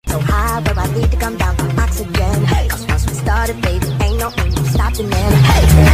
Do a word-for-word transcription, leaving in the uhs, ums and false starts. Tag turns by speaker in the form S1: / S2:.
S1: So high where I need to come down from oxygen. Cause once we started, baby, ain't no ain't no stopping then. Hey.